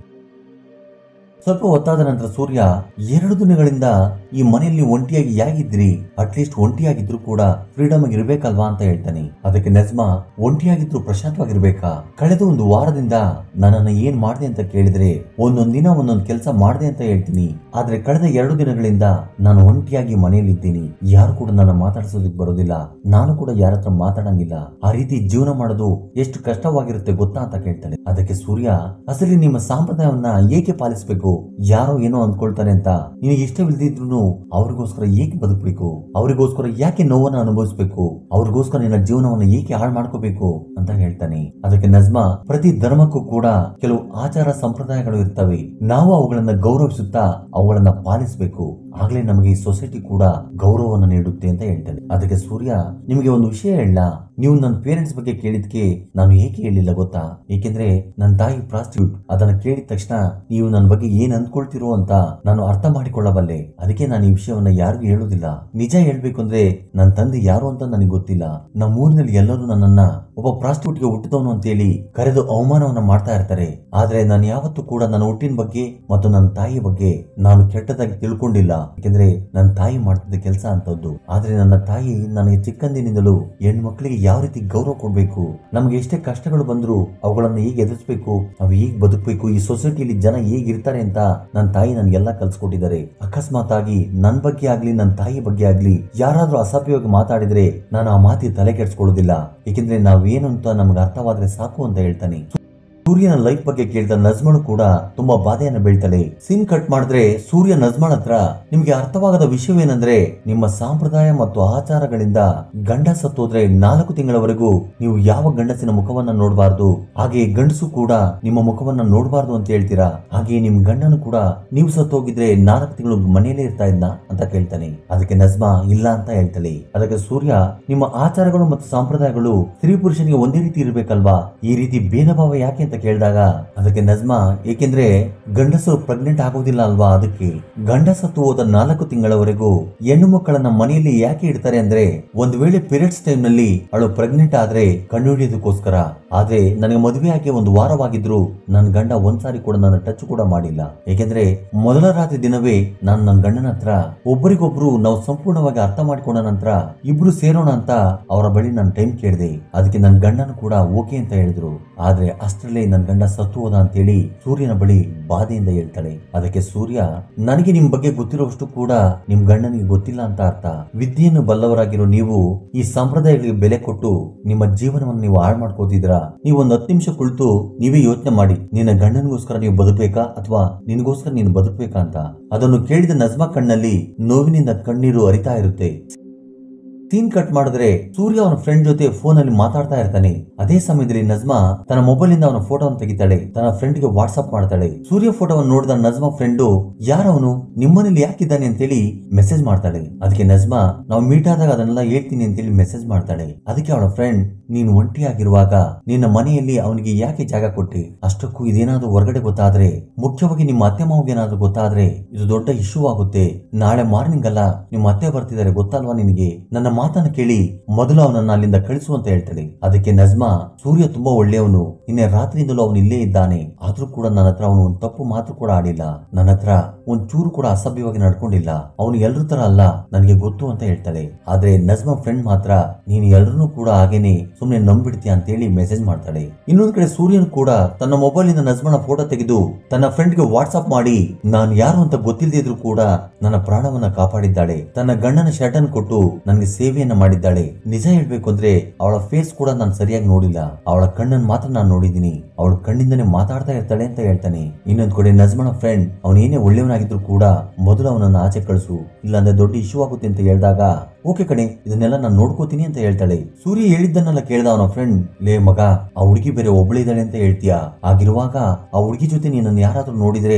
ಸ್ವಲ್ಪ ಹೊತ್ತಾದ ನಂತರ ಸೂರ್ಯ, 2 ದಿನಗಳಿಂದ ಈ ಮನೆಯಲ್ಲಿ ಒಂಟಿಯಾಗಿ ಯಾಗಿದ್ರಿ, ಅಟ್ಲೀಸ್ಟ್ ಒಂಟಿಯಾಗಿದ್ರು ಕೂಡ ಫ್ರೀಡಮ್ ಆಗಿ ಇರ್ಬೇಕಲ್ವಾ ಅಂತ ಹೇಳ್ತಾನೆ. ಅದಕ್ಕೆ ನಜ್ಮಾ, ಒಂಟಿಯಾಗಿದ್ರು ಪ್ರಶಾಂತವಾಗಿರ್ಬೇಕಾ, ಕಳೆದ 1 ವಾರದಿಂದ ನನ್ನನ್ನ ಏನ್ ಮಾಡ್ದೆ ಅಂತ ಕೇಳಿದ್ರೆ ಒಂದೊಂದ್ ದಿನ ಒಂದೊಂದ್ ಕೆಲಸ ಮಾಡ್ದೆ ಅಂತ ಹೇಳ್ತೀನಿ, ಆದ್ರೆ ಕಳೆದ 2 ದಿನಗಳಿಂದ ನಾನು ಒಂಟಿಯಾಗಿ ಮನೆಯಲ್ಲಿದ್ದೀನಿ, ಯಾರು ಕೂಡ ನನ್ನ ಮಾತಾಡ್ಸೋದಕ್ಕೆ ಬರೋದಿಲ್ಲ, ನಾನು ಕೂಡ ಯಾರ ಹತ್ರ ಮಾತಾಡಂಗಿಲ್ಲ, ಆ ರೀತಿ ಜೀವನ ಮಾಡೋದು ಎಷ್ಟು ಕಷ್ಟವಾಗಿರುತ್ತೆ ಗೊತ್ತಾ ಅಂತ ಕೇಳ್ತಾಳೆ. ಅದಕ್ಕೆ ಸೂರ್ಯ, ಅಸಲಿ ನಿಮ್ಮ ಸಂಪ್ರದಾಯವನ್ನ ಏಕೆ ಪಾಲಿಸಬೇಕು, ಯಾರೋ ಏನೋ ಅಂದ್ಕೊಳ್ತಾರೆ ಅಂತ ನಿನಗೆ ಇಷ್ಟವಿಲ್ಲದಿದ್ರು ಅವ್ರಿಗೋಸ್ಕರ ಏಕೆ ಬದುಕಬೇಕು, ಅವರಿಗೋಸ್ಕರ ಯಾಕೆ ನೋವನ್ನ ಅನುಭವಿಸಬೇಕು, ಅವ್ರಿಗೋಸ್ಕರ ನಿನ್ನ ಜೀವನವನ್ನ ಏಕೆ ಹಾಳು ಮಾಡ್ಕೋಬೇಕು ಅಂತ ಹೇಳ್ತಾನೆ. ಅದಕ್ಕೆ ನಜ್ಮಾ, ಪ್ರತಿ ಧರ್ಮಕ್ಕೂ ಕೂಡ ಕೆಲವು ಆಚಾರ ಸಂಪ್ರದಾಯಗಳು ಇರ್ತವೆ, ನಾವು ಅವುಗಳನ್ನ ಗೌರವಿಸುತ್ತಾ ಅವುಗಳನ್ನ ಪಾಲಿಸಬೇಕು, ಆಗ್ಲೇ ನಮಗೆ ಈ ಸೊಸೈಟಿ ಕೂಡ ಗೌರವವನ್ನು ನೀಡುತ್ತೆ ಅಂತ ಹೇಳ್ತಾನೆ. ಅದಕ್ಕೆ ಸೂರ್ಯ, ನಿಮಗೆ ಒಂದು ವಿಷಯ ಹೇಳ, ನೀವು ನನ್ನ ಪೇರೆಂಟ್ಸ್ ಬಗ್ಗೆ ಕೇಳಿದ್ಕೆ ನಾನು ಏಕೆ ಹೇಳಿಲ್ಲ ಗೊತ್ತಾ, ಏಕೆಂದ್ರೆ ನನ್ನ ತಾಯಿ ಪ್ರಾಸ್ಟಿಟ್ಯೂಟ್, ಅದನ್ನ ಕೇಳಿದ ತಕ್ಷಣ ನೀವು ನನ್ನ ಬಗ್ಗೆ ಏನ್ ಅಂದ್ಕೊಳ್ತಿರೋ ಅಂತ ನಾನು ಅರ್ಥ ಮಾಡಿಕೊಳ್ಳಬಲ್ಲೆ, ಅದಕ್ಕೆ ನಾನು ಈ ವಿಷಯವನ್ನ ಯಾರಿಗೂ ಹೇಳುದಿಲ್ಲ. ನಿಜ ಹೇಳ್ಬೇಕು ಅಂದ್ರೆ ನನ್ನ ತಂದೆ ಯಾರು ಅಂತ ನನಗೆ ಗೊತ್ತಿಲ್ಲ, ನಮ್ಮೂರಿನಲ್ಲಿ ಎಲ್ಲರೂ ನನ್ನನ್ನ ಒಬ್ಬ ಪ್ರಾಸ್ಟಿಟ್ಯೂಟ್ಗೆ ಹುಟ್ಟಿದವನು ಅಂತೇಳಿ ಕರೆದು ಅವಮಾನವನ್ನ ಮಾಡ್ತಾ ಇರ್ತಾರೆ, ಆದ್ರೆ ನಾನು ಯಾವತ್ತೂ ಕೂಡ ನನ್ನ ಹುಟ್ಟಿನ ಬಗ್ಗೆ ಮತ್ತು ನನ್ನ ತಾಯಿ ಬಗ್ಗೆ ನಾನು ಕೆಟ್ಟದಾಗಿ ತಿಳ್ಕೊಂಡಿಲ್ಲ, ಯಾಕೆಂದ್ರೆ ನನ್ನ ತಾಯಿ ಮಾಡ್ತಿದ್ದ ಕೆಲಸ ಅಂತದ್ದು. ಆದ್ರೆ ನನ್ನ ತಾಯಿ ನನಗೆ ಚಿಕ್ಕಂದಿನಿಂದಲೂ ಹೆಣ್ಣು ಮಕ್ಕಳಿಗೆ ಯಾವ ರೀತಿ ಗೌರವ ಕೊಡ್ಬೇಕು, ನಮ್ಗೆ ಎಷ್ಟೇ ಕಷ್ಟಗಳು ಬಂದ್ರು ಅವುಗಳನ್ನ ಹೇಗೆ ಎದುರಿಸಬೇಕು, ನಾವು ಹೇಗೆ ಬದುಕಬೇಕು, ಈ ಸೊಸೈಟಿಯಲ್ಲಿ ಜನ ಹೇಗಿರ್ತಾರೆ ಅಂತ ನನ್ನ ತಾಯಿ ನನ್ಗೆಲ್ಲ ಕಲ್ಸ್ಕೊಟ್ಟಿದ್ದಾರೆ. ಅಕಸ್ಮಾತ್ ಆಗಿ ನನ್ನ ಬಗ್ಗೆ ಆಗ್ಲಿ ನನ್ನ ತಾಯಿ ಬಗ್ಗೆ ಆಗ್ಲಿ ಯಾರಾದ್ರೂ ಅಸಭ್ಯವಾಗಿ ಮಾತಾಡಿದ್ರೆ ನಾನು ಆ ಮಾತಿ ತಲೆ ಕೆಡಿಸ್ಕೊಳ್ಳೋದಿಲ್ಲ, ಏಕೆಂದ್ರೆ ನಾವೇನು ಅಂತ ನಮ್ಗೆ ಅರ್ಥವಾದ್ರೆ ಸಾಕು ಅಂತ ಹೇಳ್ತಾನೆ. ಸೂರ್ಯನ ಲೈಫ್ ಬಗ್ಗೆ ಕೇಳಿದ ನಜ್ಮಳು ಕೂಡ ತುಂಬಾ ಬಾಧೆಯನ್ನು ಬೀಳ್ತಾಳೆ. ಸೀನ್ ಕಟ್ ಮಾಡಿದ್ರೆ ಸೂರ್ಯ ನಜ್ಮಳ ಹತ್ರ, ನಿಮ್ಗೆ ಅರ್ಥವಾಗದ ವಿಷಯವೇನೆಂದ್ರೆ ನಿಮ್ಮ ಸಂಪ್ರದಾಯ ಮತ್ತು ಆಚಾರಗಳಿಂದ ಗಂಡ ಸತ್ತೋದ್ರೆ 4 ತಿಂಗಳವರೆಗೂ ನೀವು ಯಾವ ಗಂಡಸಿನ ಮುಖವನ್ನ ನೋಡಬಾರ್ದು, ಹಾಗೆ ಗಂಡಸು ಕೂಡ ನಿಮ್ಮ ಮುಖವನ್ನ ನೋಡಬಾರ್ದು ಅಂತ ಹೇಳ್ತೀರಾ, ಹಾಗೆ ನಿಮ್ ಗಂಡನು ಕೂಡ ನೀವು ಸತ್ತೋಗಿದ್ರೆ 4 ತಿಂಗಳು ಮನೆಯಲ್ಲೇ ಇರ್ತಾ ಇದ್ನ ಅಂತ ಕೇಳ್ತಾನೆ. ಅದಕ್ಕೆ ನಜ್ಮಾ ಇಲ್ಲ ಅಂತ ಹೇಳ್ತಾಳೆ. ಅದಕ್ಕೆ ಸೂರ್ಯ, ನಿಮ್ಮ ಆಚಾರಗಳು ಮತ್ತು ಸಂಪ್ರದಾಯಗಳು ಸ್ತ್ರೀ ಪುರುಷನಿಗೆ ಒಂದೇ ರೀತಿ ಇರ್ಬೇಕಲ್ವಾ, ಈ ರೀತಿ ಭೇದ ಭಾವ ಯಾಕೆ ಅಂತ ಕೇಳಿದಾಗ ಅದಕ್ಕೆ ನಜ್ಮಾ, ಏಕೆಂದ್ರೆ ಗಂಡಸರು ಪ್ರೆಗ್ನೆಂಟ್ ಆಗೋದಿಲ್ಲ ಅಲ್ವಾ, ಅದಕ್ಕೆ ಗಂಡ ಸತ್ತು ಹೋದ 4 ತಿಂಗಳವರೆಗೂ ಹೆಣ್ಣು ಮಕ್ಕಳನ್ನ ಮನೆಯಲ್ಲಿ ಯಾಕೆ ಇಡ್ತಾರೆ ಅಂದ್ರೆ ಒಂದ್ ವೇಳೆ ಪೀರಿಯಡ್ಸ್ ಟೈಮ್ ನಲ್ಲಿ ಅವಳು ಪ್ರೆಗ್ನೆಂಟ್ ಆದ್ರೆ ಕಂಡುಹಿಡಿಯೋದಕ್ಕೋಸ್ಕರ. ಆದ್ರೆ ನನಗೆ ಮದುವೆ ಆಗಿ 1 ವಾರವಾಗಿದ್ರು ನನ್ನ ಗಂಡ ಒಂದ್ಸಾರಿ ಕೂಡ ನನ್ನ ಟಚ್ ಕೂಡ ಮಾಡಿಲ್ಲ, ಏಕೆಂದ್ರೆ ಮೊದಲ ರಾತ್ರಿ ದಿನವೇ ನಾನು ನನ್ನ ಗಂಡನ ಹತ್ರ ಒಬ್ಬರಿಗೊಬ್ರು ನಾವು ಸಂಪೂರ್ಣವಾಗಿ ಅರ್ಥ ಮಾಡಿಕೊಂಡ ನಂತರ ಇಬ್ರು ಸೇರೋಣ ಅಂತ ಅವರ ಬಳಿ ನಾನು ಟೈಮ್ ಕೇಳಿದೆ, ಅದಕ್ಕೆ ನನ್ನ ಗಂಡನು ಕೂಡ ಓಕೆ ಅಂತ ಹೇಳಿದ್ರು. ಆದ್ರೆ ಅಷ್ಟರಲ್ಲೇ ಗೊತ್ತಿಲ್ಲದೆ ನನ್ನ ಗಂಡ ಸತ್ತು ಹೋದ ಅಂತೇಳಿ ಸೂರ್ಯನ ಬಳಿ ಬಾಧೆಯಿಂದ ಹೇಳ್ತಾಳೆ. ಅದಕ್ಕೆ ಸೂರ್ಯ, ನನಗೆ ನಿಮ್ ಬಗ್ಗೆ ಗೊತ್ತಿರೋಷ್ಟು ಕೂಡ ನಿಮ್ ಗಂಡನಿಗೆ ಗೊತ್ತಿಲ್ಲ ಅಂತ ಅರ್ಥ. ವಿದ್ಯೆಯನ್ನು ಬಲ್ಲವರಾಗಿರೋ ನೀವು ಈ ಸಂಪ್ರದಾಯಗಳಿಗೆ ಬೆಲೆ ಕೊಟ್ಟು ನಿಮ್ಮ ಜೀವನವನ್ನು ನೀವು ಹಾಳು ಮಾಡ್ಕೋತಿದ್ರ. ನೀವು ಒಂದ್ 10 ನಿಮಿಷ ಕುಳಿತು ನೀವೇ ಯೋಚನೆ ಮಾಡಿ, ನಿನ್ನ ಗಂಡನಿಗೋಸ್ಕರ ನೀವು ಬದುಕಬೇಕಾ ಅಥವಾ ನಿನಗೋಸ್ಕರ ನೀನು ಬದುಕಬೇಕಾ ಅಂತ. ಅದನ್ನು ಕೇಳಿದ ನಜ್ಮಾ ಕಣ್ಣಲ್ಲಿ ನೋವಿನಿಂದ ಕಣ್ಣೀರು ಹರಿತಾ ಇರುತ್ತೆ. ಸೀನ್ ಕಟ್ ಮಾಡಿದ್ರೆ ಸೂರ್ಯ ಅವನ ಫ್ರೆಂಡ್ ಜೊತೆ ಫೋನ್ ಅಲ್ಲಿ ಮಾತಾಡ್ತಾ ಇರ್ತಾನೆ. ಅದೇ ಸಮಯದಲ್ಲಿ ನಜ್ಮಾ ತನ್ನ ಮೊಬೈಲ್ ಇಂದ ಅವನ ಫೋಟೋವನ್ನು ತೆಗಿತಾಳೆ, ತನ್ನ ಫ್ರೆಂಡ್ ಗೆ ವಾಟ್ಸ್ಆಪ್ ಮಾಡ್ತಾಳೆ. ಸೂರ್ಯ ಫೋಟೋವನ್ನು ನೋಡಿದ ನಜ್ಮಾ ಫ್ರೆಂಡು, ಯಾರವನು, ನಿಮ್ಮನೇಲಿ ಯಾಕಿದ್ದಾನೆ ಅಂತೇಳಿ ಮೆಸೇಜ್ ಮಾಡ್ತಾಳೆ. ಅದಕ್ಕೆ ನಜ್ಮಾ, ನಾವು ಮೀಟ್ ಆದಾಗ ಅದನ್ನೆಲ್ಲ ಹೇಳ್ತೀನಿ ಅಂತೇಳಿ ಮೆಸೇಜ್ ಮಾಡ್ತಾಳೆ. ಅದಕ್ಕೆ ಅವಳ ಫ್ರೆಂಡ್, ನೀನು ಒಂಟಿಯಾಗಿರುವಾಗ ನಿನ್ನ ಮನೆಯಲ್ಲಿ ಅವನಿಗೆ ಯಾಕೆ ಜಾಗ ಕೊಟ್ಟಿ? ಅಷ್ಟಕ್ಕೂ ಇದೇನಾದ್ರೂ ಹೊರಗಡೆ ಗೊತ್ತಾದ್ರೆ, ಮುಖ್ಯವಾಗಿ ನಿಮ್ಮ ಅತ್ತೆ ಮಾವಿಗೆ ಏನಾದ್ರೂ ಗೊತ್ತಾದ್ರೆ ಇದು ದೊಡ್ಡ ಇಶ್ಯೂ ಆಗುತ್ತೆ. ನಾಳೆ ಮಾರ್ನಿಂಗ್ ಅಲ್ಲ ನಿಮ್ಮ ಅತ್ತೆ ಬರ್ತಿದ್ದಾರೆ ಗೊತ್ತಲ್ವಾ ನಿನಗೆ? ನನ್ನ ಮಾತನ್ನು ಕೇಳಿ ಮೊದಲು ಅವನನ್ನ ಅಲ್ಲಿಂದ ಕಳಿಸು ಅಂತ ಹೇಳ್ತಾಳೆ. ಅದಕ್ಕೆ ನಜ್ಮಾ, ಸೂರ್ಯ ತುಂಬಾ ಒಳ್ಳೆಯವನು, ನಿನ್ನೆ ರಾತ್ರಿಯಿಂದಲೂ ಅವನು ಇಲ್ಲೇ ಇದ್ದಾನೆ, ಆದ್ರೂ ಕೂಡ ನನ್ನ ಹತ್ರ ಅವನು ಒಂದು ತಪ್ಪು ಮಾತು ಕೂಡ ಆಡಿಲ್ಲ, ನನ್ನ ಹತ್ರ ಒಂದ್ ಚೂರು ಕೂಡ ಅಸಭ್ಯವಾಗಿ ನಡ್ಕೊಂಡಿಲ್ಲ, ಅವನು ಎಲ್ರ ತರ ಅಲ್ಲ, ನನಗೆ ಗೊತ್ತು ಅಂತ ಹೇಳ್ತಾಳೆ. ಆದ್ರೆ ನಜ್ಮಾ ಫ್ರೆಂಡ್ ಮಾತ್ರ, ನೀನು ಎಲ್ರನ್ನೂ ಕೂಡ ಹಾಗೇನೆ ಸುಮ್ನೆ ನಂಬಿಡ್ತೀಯ ಅಂತೇಳಿ ಮೆಸೇಜ್ ಮಾಡ್ತಾಳೆ. ಇನ್ನೊಂದ್ ಕಡೆ ಸೂರ್ಯನ್ ಕೂಡ ತನ್ನ ಮೊಬೈಲ್ ಇಂದ ನಜ್ಮಾನ ಫೋಟೋ ತೆಗೆದು ತನ್ನ ಫ್ರೆಂಡ್ ಗೆ ವಾಟ್ಸ್ಆಪ್ ಮಾಡಿ, ನಾನು ಯಾರು ಅಂತ ಗೊತ್ತಿಲ್ಲದಿದ್ರು ಕೂಡ ನನ್ನ ಪ್ರಾಣವನ್ನ ಕಾಪಾಡಿದ್ದಾಳೆ, ತನ್ನ ಗಂಡನ ಶರ್ಟ್ ಅನ್ನು ಕೊಟ್ಟು ನನಗೆ ಸೇವೆಯನ್ನ ಮಾಡಿದ್ದಾಳೆ. ನಿಜ ಹೇಳ್ಬೇಕು ಅಂದ್ರೆ ಅವಳ ಫೇಸ್ ಕೂಡ ನಾನು ಸರಿಯಾಗಿ ನೋಡಿಲ್ಲ, ಅವಳ ಕಣ್ಣನ್ನು ಮಾತ್ರ ನಾನು ನೋಡಿದೀನಿ, ಅವಳ ಕಣ್ಣಿಂದನೇ ಮಾತಾಡ್ತಾ ಇರ್ತಾಳೆ ಅಂತ ಹೇಳ್ತಾನೆ. ಇನ್ನೊಂದ್ ಕಡೆ ನಜ್ಮಾನ ಫ್ರೆಂಡ್, ಅವನೇನೇ ಒಳ್ಳೆಯವನಾಗಿದ್ರು ಕೂಡ ಮೊದಲು ಅವನನ್ನ ಆಚೆ ಕಳಿಸು, ಇಲ್ಲಾಂದ್ರೆ ದೊಡ್ಡ ಇಶ್ಯೂ ಆಗುತ್ತೆ ಅಂತ ಹೇಳಿದಾಗ, ಓಕೆ ಕಣೆ ಇದನ್ನೆಲ್ಲ ನಾನು ನೋಡ್ಕೋತೀನಿ ಅಂತ ಹೇಳ್ತಾಳೆ. ಸೂರ್ಯ ಹೇಳಿದ್ದನ್ನೆಲ್ಲ ಕೇಳಿದ ಅವನ ಫ್ರೆಂಡ್, ಲೇ ಮಗ, ಆ ಹುಡುಗಿ ಬೇರೆ ಒಬ್ಬಳಿದ್ದಾಳೆ ಅಂತ ಹೇಳ್ತೀಯಾ, ಆಗಿರುವಾಗ ಆ ಹುಡುಗಿ ಜೊತೆ ನೀನನ್ನು ಯಾರಾದ್ರೂ ನೋಡಿದ್ರೆ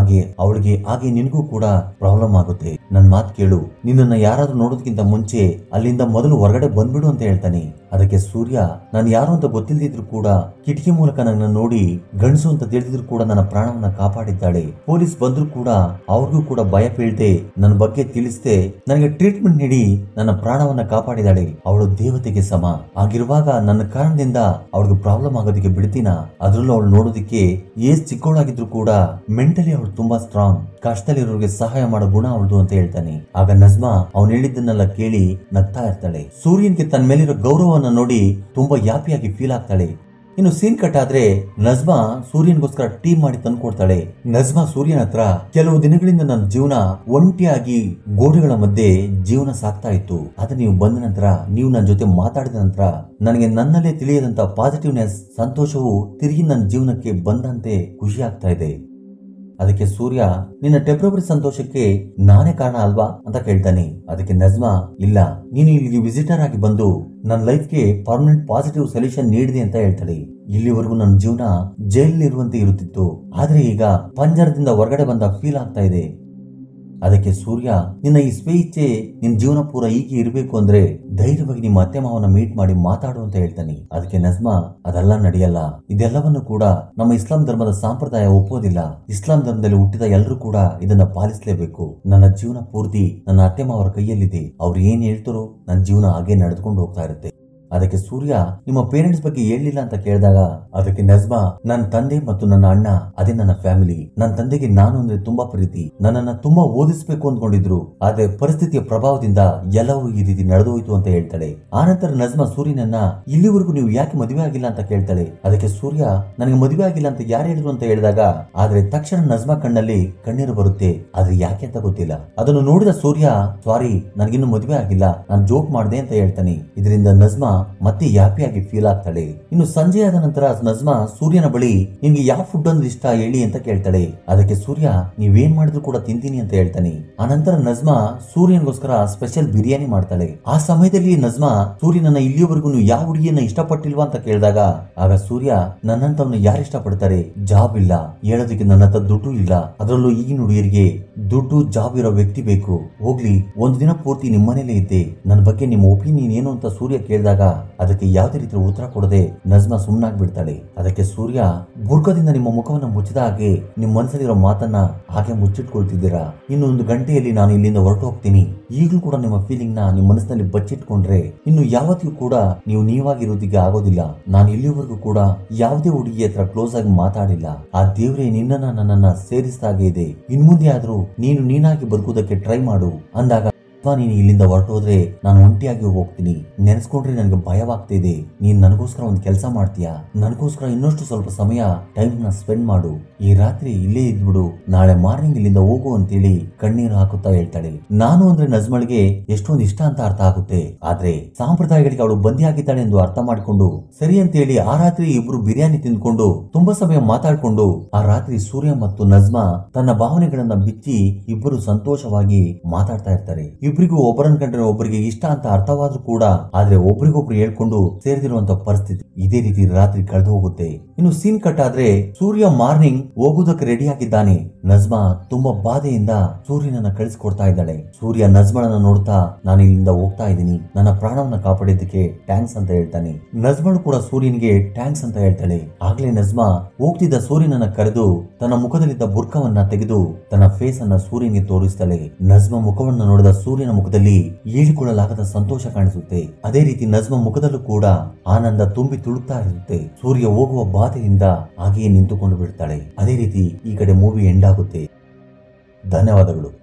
ಹಾಗೆ ನಿನಗೂ ಕೂಡ ಪ್ರಾಬ್ಲಮ್ ಆಗುತ್ತೆ. ನನ್ ಮಾತು ಕೇಳು, ನಿನ್ನನ್ನ ಯಾರಾದ್ರೂ ನೋಡೋದಕ್ಕಿಂತ ಮುಂಚೆ ಅಲ್ಲಿಂದ ಮೊದಲು ಹೊರಗಡೆ ಬಂದ್ಬಿಡು ಅಂತ ಹೇಳ್ತಾನೆ. ಅದಕ್ಕೆ ಸೂರ್ಯ, ನಾನು ಯಾರು ಅಂತ ಗೊತ್ತಿಲ್ಲದಿದ್ರು ಕೂಡ ಕಿಟಕಿ ಮೂಲಕ ನನ್ನ ನೋಡಿ ಗಂಡಸು ಅಂತ ತಿಳಿದಿದ್ರು ಕೂಡ ನನ್ನ ಪ್ರಾಣವನ್ನ ಕಾಪಾಡಿದ್ದಾಳೆ. ಪೊಲೀಸ್ ಬಂದ್ರು ಕೂಡ ಅವ್ರಿಗೂ ಕೂಡ ಭಯ ಬೀಳ್ದೆ ನನ್ನ ಬಗ್ಗೆ ತಿಳಿಸದೆ ನನಗೆ ಟ್ರೀಟ್ಮೆಂಟ್ ನೀಡಿ ನನ್ನ ಪ್ರಾಣವನ್ನ ಕಾಪಾಡಿದಾಳೆ. ಅವಳು ದೇವತೆಗೆ ಸಮ. ಆಗಿರುವಾಗ ನನ್ನ ಕಾರಣದಿಂದ ಅವಳಿಗೆ ಪ್ರಾಬ್ಲಮ್ ಆಗೋದಕ್ಕೆ ಬಿಡ್ತೀನ? ಅದ್ರಲ್ಲೂ ಅವಳು ನೋಡೋದಕ್ಕೆ ಏಜ್ ಚಿಕ್ಕವಳಾಗಿದ್ರು ಕೂಡ ಮೆಂಟಲಿ ಅವಳು ತುಂಬಾ ಸ್ಟ್ರಾಂಗ್, ಕಷ್ಟದಲ್ಲಿರೋರಿಗೆ ಸಹಾಯ ಮಾಡೋ ಗುಣ ಅವಳದು ಅಂತ ಹೇಳ್ತಾನೆ. ಆಗ ನಜ್ಮಾ ಅವನು ಹೇಳಿದ್ದನ್ನೆಲ್ಲ ಕೇಳಿ ನಗ್ತಾ ಇರ್ತಾಳೆ. ಸೂರ್ಯನ್ಗೆ ತನ್ನ ಮೇಲಿರೋ ಗೌರವವನ್ನ ನೋಡಿ ತುಂಬಾ ಹ್ಯಾಪಿಯಾಗಿ ಫೀಲ್ ಆಗ್ತಾಳೆ. ಇನ್ನು ಸೀನ್ ಕಟ್ ಆದ್ರೆ ನಜ್ಮಾ ಸೂರ್ಯನ್ಗೋಸ್ಕರ ಟೀ ಮಾಡಿ ತಂದ್ಕೊಡ್ತಾಳೆ. ನಜ್ಮಾ ಸೂರ್ಯನ ಹತ್ರ, ಕೆಲವು ದಿನಗಳಿಂದ ನನ್ನ ಜೀವನ ಒಂಟಿಯಾಗಿ ಗೋಡೆಗಳ ಮಧ್ಯೆ ಜೀವನ ಸಾಕ್ತಾ ಇತ್ತು, ಆದ್ರೆ ನೀವು ಬಂದ ನಂತರ, ನೀವು ನನ್ನ ಜೊತೆ ಮಾತಾಡಿದ ನಂತರ ನನಗೆ ನನ್ನಲ್ಲೇ ತಿಳಿಯದಂತ ಪಾಸಿಟಿವ್ನೆಸ್, ಸಂತೋಷವು ತಿರುಗಿ ನನ್ನ ಜೀವನಕ್ಕೆ ಬಂದಂತೆ ಖುಷಿ ಆಗ್ತಾ ಇದೆ. ಅದಕ್ಕೆ ಸೂರ್ಯ, ನಿನ್ನ ಟೆಂಪರರಿ ಸಂತೋಷಕ್ಕೆ ನಾನೇ ಕಾರಣ ಅಲ್ವಾ ಅಂತ ಕೇಳ್ತಾನೆ. ಅದಕ್ಕೆ ನಜ್ಮಾ, ಇಲ್ಲ, ನೀನು ಇಲ್ಲಿಗೆ ವಿಸಿಟರ್ ಆಗಿ ಬಂದು ನನ್ನ ಲೈಫ್ಗೆ ಪರ್ಮನೆಂಟ್ ಪಾಸಿಟಿವ್ ಸೊಲ್ಯೂಷನ್ ನೀಡಿದೆ ಅಂತ ಹೇಳ್ತಾಳೆ. ಇಲ್ಲಿವರೆಗೂ ನನ್ನ ಜೀವನ ಜೈಲ್ ಇರುವಂತೆ ಇರುತ್ತಿತ್ತು, ಆದ್ರೆ ಈಗ ಪಂಜರದಿಂದ ಹೊರಗಡೆ ಬಂದ ಫೀಲ್ ಆಗ್ತಾ ಇದೆ. ಅದಕ್ಕೆ ಸೂರ್ಯ, ನಿನ್ನ ಈ ಸ್ವೇಚ್ಛೆ ನಿನ್ ಜೀವನ ಪೂರ ಹೀಗೆ ಇರಬೇಕು ಅಂದ್ರೆ ಧೈರ್ಯವಾಗಿ ನಿಮ್ಮ ಅತ್ತೆ ಮಾವನ ಮೀಟ್ ಮಾಡಿ ಮಾತಾಡು ಅಂತ ಹೇಳ್ತಾನೆ. ಅದಕ್ಕೆ ನಜ್ಮಾ, ಅದೆಲ್ಲ ನಡೆಯಲ್ಲ, ಇದೆಲ್ಲವನ್ನು ಕೂಡ ನಮ್ಮ ಇಸ್ಲಾಂ ಧರ್ಮದ ಸಂಪ್ರದಾಯ ಒಪ್ಪೋದಿಲ್ಲ, ಇಸ್ಲಾಂ ಧರ್ಮದಲ್ಲಿ ಹುಟ್ಟಿದ ಎಲ್ಲರೂ ಕೂಡ ಇದನ್ನ ಪಾಲಿಸಲೇಬೇಕು, ನನ್ನ ಜೀವನ ಪೂರ್ತಿ ನನ್ನ ಅತ್ತೆ ಮಾವರ ಕೈಯಲ್ಲಿದೆ, ಅವ್ರು ಏನ್ ಹೇಳ್ತಾರೋ ನನ್ನ ಜೀವನ ಹಾಗೆ ನಡೆದುಕೊಂಡು ಹೋಗ್ತಾ ಇರುತ್ತೆ. ಅದಕ್ಕೆ ಸೂರ್ಯ, ನಿಮ್ಮ ಪೇರೆಂಟ್ಸ್ ಬಗ್ಗೆ ಹೇಳಿಲ್ಲ ಅಂತ ಕೇಳಿದಾಗ ಅದಕ್ಕೆ ನಜ್ಮಾ, ನನ್ನ ತಂದೆ ಮತ್ತು ನನ್ನ ಅಣ್ಣ ಅದೇ ನನ್ನ ಫ್ಯಾಮಿಲಿ, ನನ್ನ ತಂದೆಗೆ ನಾನು ಅಂದ್ರೆ ತುಂಬಾ ಪ್ರೀತಿ, ನನ್ನನ್ನ ತುಂಬಾ ಓದಿಸ್ಬೇಕು ಅಂದ್ಕೊಂಡಿದ್ರು, ಆದ್ರೆ ಪರಿಸ್ಥಿತಿಯ ಪ್ರಭಾವದಿಂದ ಎಲ್ಲವೂ ಈ ರೀತಿ ನಡೆದೋಯ್ತು ಅಂತ ಹೇಳ್ತಾಳೆ. ಆನಂತರ ನಜ್ಮಾ ಸೂರ್ಯನನ್ನ, ಇಲ್ಲಿವರೆಗೂ ನೀವು ಯಾಕೆ ಮದುವೆ ಆಗಿಲ್ಲ ಅಂತ ಕೇಳ್ತಾಳೆ. ಅದಕ್ಕೆ ಸೂರ್ಯ, ನನಗೆ ಮದುವೆ ಆಗಿಲ್ಲ ಅಂತ ಯಾರು ಹೇಳಿದ್ರು ಅಂತ ಹೇಳಿದಾಗ, ಆದ್ರೆ ತಕ್ಷಣ ನಜ್ಮಾ ಕಣ್ಣಲ್ಲಿ ಕಣ್ಣೀರು ಬರುತ್ತೆ, ಆದ್ರೆ ಯಾಕೆ ಅಂತ ಗೊತ್ತಿಲ್ಲ. ಅದನ್ನು ನೋಡಿದ ಸೂರ್ಯ, ಸಾರಿ, ನನಗಿನ್ನು ಮದುವೆ ಆಗಿಲ್ಲ, ನಾನು ಜೋಕ್ ಮಾಡಿದೆ ಅಂತ ಹೇಳ್ತಾನೆ. ಇದರಿಂದ ನಜ್ಮಾ ಮತ್ತೆ ಹ್ಯಾಪಿಯಾಗಿ ಫೀಲ್ ಆಗ್ತಾಳೆ. ಇನ್ನು ಸಂಜೆ ಆದ ನಂತರ ನಜ್ಮಾ ಸೂರ್ಯನ ಬಳಿ, ನಿನ್ಗೆ ಯಾವ ಫುಡ್ ಅಂದ್ರೆ ಇಷ್ಟ ಹೇಳಿ ಅಂತ ಕೇಳ್ತಾಳೆ. ಅದಕ್ಕೆ ಸೂರ್ಯ, ನೀವೇನ್ ಮಾಡಿದ್ರು ಕೂಡ ತಿಂತೀನಿ ಅಂತ ಹೇಳ್ತಾನೆ. ಆನಂತರ ನಜ್ಮಾ ಸೂರ್ಯನ್ಗೋಸ್ಕರ ಸ್ಪೆಷಲ್ ಬಿರಿಯಾನಿ ಮಾಡ್ತಾಳೆ. ಆ ಸಮಯದಲ್ಲಿ ನಜ್ಮಾ ಸೂರ್ಯನನ್ನ, ಇಲ್ಲಿಯವರೆಗೂ ನೀವು ಯಾವ ಹುಡುಗಿಯನ್ನ ಇಷ್ಟಪಟ್ಟಿಲ್ವಾ ಅಂತ ಕೇಳಿದಾಗ ಆಗ ಸೂರ್ಯ, ನನ್ನಂತವನ್ನ ಯಾರು ಇಷ್ಟಪಡ್ತಾರೆ, ಜಾಬ್ ಇಲ್ಲ, ಹೇಳೋದಕ್ಕೆ ನನ್ನ ಹತ್ರ ದುಡ್ಡು ಇಲ್ಲ, ಅದರಲ್ಲೂ ಈಗಿನ ಹುಡುಗಿಯರಿಗೆ ದುಡ್ಡು ಜಾಬ್ ಇರೋ ವ್ಯಕ್ತಿ ಬೇಕು, ಹೋಗ್ಲಿ ಒಂದು ದಿನ ಪೂರ್ತಿ ನಿಮ್ಮನೇಲೇ ಇದ್ದೆ, ನನ್ನ ಬಗ್ಗೆ ನಿಮ್ಮ ಒಪಿನಿಯನ್ ಏನು ಅಂತ ಸೂರ್ಯ ಕೇಳಿದಾಗ ಅದಕ್ಕೆ ಯಾವುದೇ ರೀತಿಯ ಉತ್ತರ ಕೊಡದೆ ನಜ್ಮಾ ಸುಮ್ಮನಾಗ್ಬಿಡ್ತಾಳೆ. ಅದಕ್ಕೆ ಸೂರ್ಯ, ಬುರ್ಕದಿಂದ ನಿಮ್ಮ ಮುಖವನ್ನು ಮುಚ್ಚಿದ ಹಾಗೆ ನಿಮ್ಮ ಮನಸ್ಸಲ್ಲಿರೋ ಮಾತನ್ನ ಹಾಗೆ ಮುಚ್ಚಿಟ್ಕೊಳ್ತಿದ್ದೀರಾ, ಇನ್ನು 1 ಗಂಟೆಯಲ್ಲಿ ನಾನು ಇಲ್ಲಿಂದ ಹೊರಟು ಹೋಗ್ತೀನಿ, ಈಗಲೂ ಕೂಡ ನಿಮ್ಮ ಫೀಲಿಂಗ್ ನ ನಿಮ್ಮ ಮನಸ್ಸಿನಲ್ಲಿ ಬಚ್ಚಿಟ್ಕೊಂಡ್ರೆ ಇನ್ನು ಯಾವತ್ತಿಗೂ ಕೂಡ ನೀವು ನೀವಾಗಿರೋದಿಗೆ ಆಗೋದಿಲ್ಲ. ನಾನು ಇಲ್ಲಿವರೆಗೂ ಕೂಡ ಯಾವುದೇ ಹುಡುಗಿ ಹತ್ರ ಕ್ಲೋಸ್ ಆಗಿ ಮಾತಾಡಿಲ್ಲ, ಆ ದೇವ್ರೆ ನಿನ್ನನ್ನ ನನ್ನನ್ನ ಸೇರಿಸಿದಾಗೆ ಇದೆ, ಇನ್ಮುಂದೆ ಆದ್ರೂ ನೀನು ನೀನಾಗಿ ಬದುಕುವುದಕ್ಕೆ ಟ್ರೈ ಮಾಡು ಅಂದಾಗ ನೀನು ಇಲ್ಲಿಂದ ಹೊರಟೋದ್ರೆ ನಾನು ಒಂಟಿಯಾಗಿ ಹೋಗ್ತೀನಿ. ನೆನೆಸ್ಕೊಂಡ್ರೆ ನನಗೆ ಭಯವಾಗ್ತಿದೆ. ನೀನ್ ನನಗೋಸ್ಕರ ಒಂದು ಕೆಲಸ ಮಾಡ್ತೀಯಾ? ನನಗೋಸ್ಕರ ಇನ್ನಷ್ಟು ಸ್ವಲ್ಪ ಸಮಯ ಟೈಮ್ ನ ಸ್ಪೆಂಡ್ ಮಾಡು. ಈ ರಾತ್ರಿ ಇಲ್ಲೇ ಇದ್ಬಿಡು. ನಾಳೆ ಮಾರ್ನಿಂಗ್ ಇಲ್ಲಿಂದ ಹೋಗು ಅಂತೇಳಿ ಕಣ್ಣೀರು ಹಾಕುತ್ತಾ ಹೇಳ್ತಾಳೆ. ನಾನು ಅಂದ್ರೆ ನಜ್ಮಳಿಗೆ ಎಷ್ಟೊಂದು ಇಷ್ಟ ಅಂತ ಅರ್ಥ ಆಗುತ್ತೆ. ಆದ್ರೆ ಸಂಪ್ರದಾಯಗಳಿಗೆ ಅವಳು ಬಂದಿಯಾಗಿದ್ದಾಳೆ ಎಂದು ಅರ್ಥ ಮಾಡಿಕೊಂಡು ಸರಿ ಅಂತೇಳಿ ಆ ರಾತ್ರಿ ಇಬ್ರು ಬಿರಿಯಾನಿ ತಿಂದ್ಕೊಂಡು ತುಂಬಾ ಸಮಯ ಮಾತಾಡ್ಕೊಂಡು ಆ ರಾತ್ರಿ ಸೂರ್ಯ ಮತ್ತು ನಜ್ಮಾ ತನ್ನ ಭಾವನೆಗಳನ್ನ ಬಿಚ್ಚಿ ಇಬ್ಬರು ಸಂತೋಷವಾಗಿ ಮಾತಾಡ್ತಾ ಇರ್ತಾರೆ. ಇಬ್ಬರಿಗೂ ಒಬ್ಬರನ್ನ ಕಂಡ್ರೆ ಒಬ್ಬರಿಗೆ ಇಷ್ಟ ಅಂತ ಅರ್ಥವಾದ್ರೂ ಕೂಡ ಆದ್ರೆ ಒಬ್ರಿಗೊಬ್ರು ಹೇಳ್ಕೊಂಡು ಸೇರಿದಿರುವಂತ ಪರಿಸ್ಥಿತಿ. ಇದೇ ರೀತಿ ರಾತ್ರಿ ಕಳೆದು ಹೋಗುತ್ತೆ. ಇನ್ನು ಸೀನ್ ಕಟ್ ಆದ್ರೆ ಸೂರ್ಯ ಮಾರ್ನಿಂಗ್ ಹೋಗುವುದಕ್ಕೆ ರೆಡಿ ಆಗಿದ್ದಾನೆ. ನಜ್ಮಾ ತುಂಬಾ ಬಾಧೆಯಿಂದ ಸೂರ್ಯನನ್ನ ಕಳಿಸ್ಕೊಡ್ತಾ ಇದ್ದಾಳೆ. ಸೂರ್ಯ ನಜ್ಮಳನ್ನ ನೋಡ್ತಾ ನಾನು ಇಲ್ಲಿಂದ ಹೋಗ್ತಾ ಇದ್ದೀನಿ, ನನ್ನ ಪ್ರಾಣವನ್ನ ಕಾಪಾಡಿದ್ದಕ್ಕೆ ಥ್ಯಾಂಕ್ಸ್ ಅಂತ ಹೇಳ್ತಾನೆ. ನಜ್ಮಳು ಕೂಡ ಸೂರ್ಯನಿಗೆ ಥ್ಯಾಂಕ್ಸ್ ಅಂತ ಹೇಳ್ತಾಳೆ. ಆಗ್ಲೇ ನಜ್ಮಾ ಹೋಗ್ತಿದ್ದ ಸೂರ್ಯನನ್ನ ಕರೆದು ತನ್ನ ಮುಖದಲ್ಲಿದ್ದ ಬುರ್ಕವನ್ನ ತೆಗೆದು ತನ್ನ ಫೇಸ್ ಅನ್ನ ಸೂರ್ಯನಿಗೆ ತೋರಿಸ್ತಾಳೆ. ನಜ್ಮಾ ಮುಖವನ್ನು ನೋಡಿದ ಸೂರ್ಯನ ಮುಖದಲ್ಲಿ ಹೇಳಿಕೊಳ್ಳಲಾಗದ ಸಂತೋಷ ಕಾಣಿಸುತ್ತೆ. ಅದೇ ರೀತಿ ನಜ್ಮಾ ಮುಖದಲ್ಲೂ ಕೂಡ ಆನಂದ ತುಂಬಿ ತುಳುಕ್ತಾ ಇರುತ್ತೆ. ಸೂರ್ಯ ಹೋಗುವ ಬಾಧೆಯಿಂದ ಹಾಗೆಯೇ ನಿಂತುಕೊಂಡು ಬಿಡ್ತಾಳೆ. ಅದೇ ರೀತಿ ಈ ಕಡೆ ಮೂವಿ ಎಂಡ್ ಆಗುತ್ತೆ. ಧನ್ಯವಾದಗಳು.